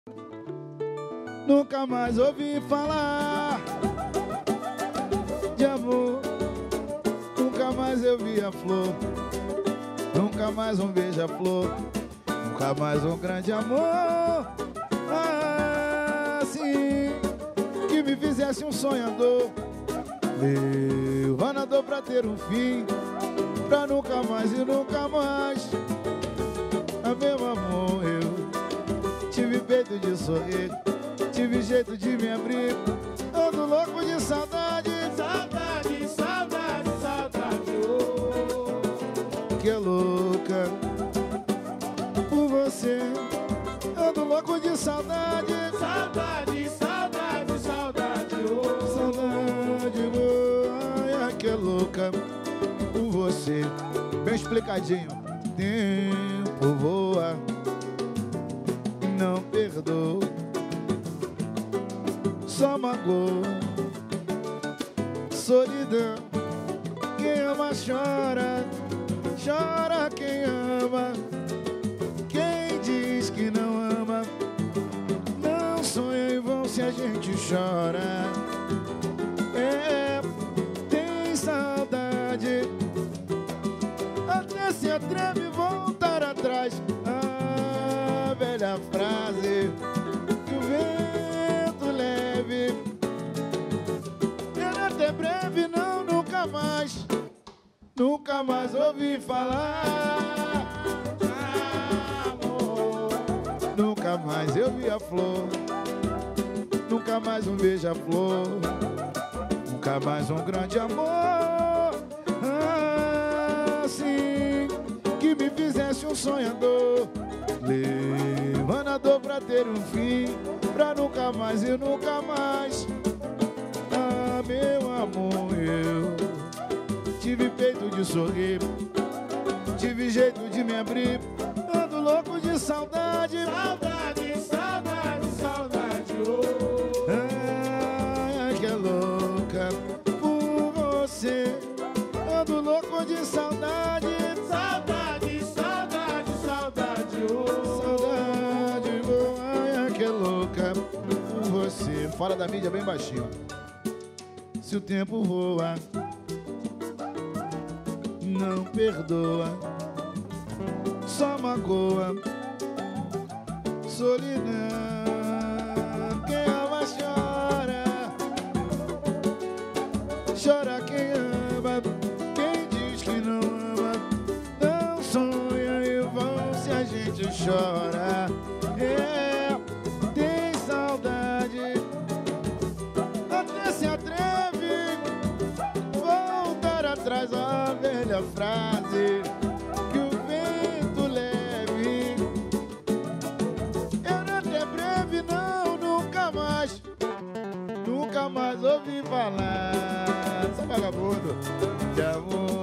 Nunca mais ouvi falar de amor. Nunca mais eu vi a flor. Nunca mais um beija-flor. Nunca mais um grande amor. Assim que me fizesse um sonhador, levando a dor pra ter um fim, pra nunca mais e nunca mais. Ah, meu amor, eu tive peito de sorrir, tive jeito de me abrir. Ando louco de saudade, Saudade, saudade, saudade, oh. que é louca por você. Ando louco de saudade, Saudade, saudade, saudade, oh. saudade boa, ai, que é louca por você. Bem explicadinho. Tempo voa, não perdoa, só magoa. Solidão, quem ama chora, chora quem ama. Quem diz que não ama, não sonha em vão se a gente chora. É, tem saudade, até se atreve voltar atrás. A velha frase que o vento leve, era até breve, não, nunca mais. Nunca mais ouvi falar, amor. Nunca mais eu vi a flor. Nunca mais um beija-flor. Nunca mais um grande amor. Assim que me fizesse um sonhador, levando a dor pra ter um fim, pra nunca mais e nunca mais. Ah, meu amor, eu tive peito de sorrir, tive jeito de me abrir. Ando louco de saudade, Saudade, saudade, saudade, oh. ai, que é louca por você. Ando louco de saudade, Saudade, saudade, saudade, oh. saudade boa, ai, que é louca por você. Fora da mídia, bem baixinho. Se o tempo voa, não perdoa, só magoa. Solidão, quem ama chora, chora quem ama. Quem diz que não ama, não sonha em vão se a gente chora. É, tem saudade, até se atreve voltar atrás. A velha frase que o vento leve, era até breve, não, nunca mais. Nunca mais ouvi falar, sou vagabundo de amor.